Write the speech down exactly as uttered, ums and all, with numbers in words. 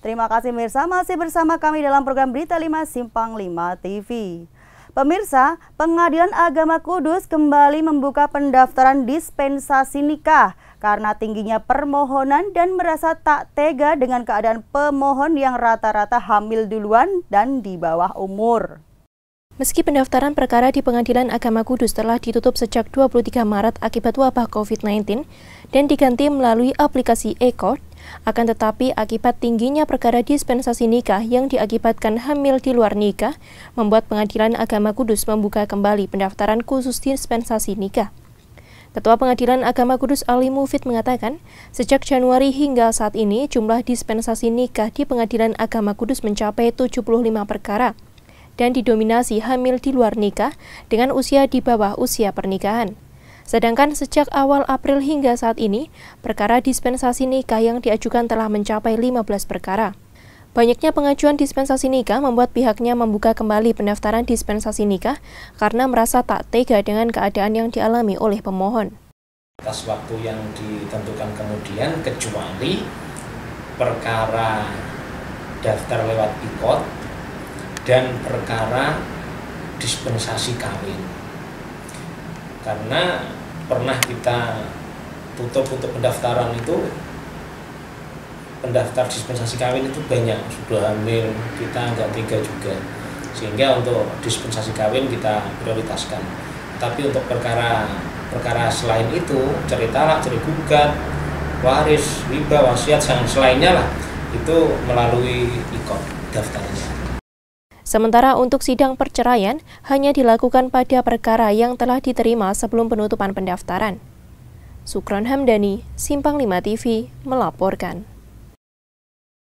Terima kasih Mirsa, masih bersama kami dalam program Berita lima Simpang lima T V. Pemirsa, Pengadilan Agama Kudus kembali membuka pendaftaran dispensasi nikah karena tingginya permohonan dan merasa tak tega dengan keadaan pemohon yang rata-rata hamil duluan dan di bawah umur. Meski pendaftaran perkara di Pengadilan Agama Kudus telah ditutup sejak dua puluh tiga Maret akibat wabah COVID sembilan belas dan diganti melalui aplikasi e-court, akan tetapi akibat tingginya perkara dispensasi nikah yang diakibatkan hamil di luar nikah, membuat Pengadilan Agama Kudus membuka kembali pendaftaran khusus dispensasi nikah. Ketua Pengadilan Agama Kudus Ali Mufid mengatakan, sejak Januari hingga saat ini jumlah dispensasi nikah di Pengadilan Agama Kudus mencapai tujuh puluh lima perkara dan didominasi hamil di luar nikah dengan usia di bawah usia pernikahan. Sedangkan sejak awal April hingga saat ini, perkara dispensasi nikah yang diajukan telah mencapai lima belas perkara. Banyaknya pengajuan dispensasi nikah membuat pihaknya membuka kembali pendaftaran dispensasi nikah karena merasa tak tega dengan keadaan yang dialami oleh pemohon. Atas waktu yang ditentukan kemudian, kecuali perkara daftar lewat e-court dan perkara dispensasi kawin. Karena pernah kita tutup untuk pendaftaran itu, pendaftar dispensasi kawin itu banyak, sudah hamil, kita nggak tega juga. Sehingga untuk dispensasi kawin kita prioritaskan. Tapi untuk perkara perkara selain itu, cerai talak, cerai gugat, waris, riba, wasiat, dan selainnya lah, itu melalui e-court daftarnya. Sementara untuk sidang perceraian hanya dilakukan pada perkara yang telah diterima sebelum penutupan pendaftaran. Sukron Hamdani, Simpang lima T V, melaporkan.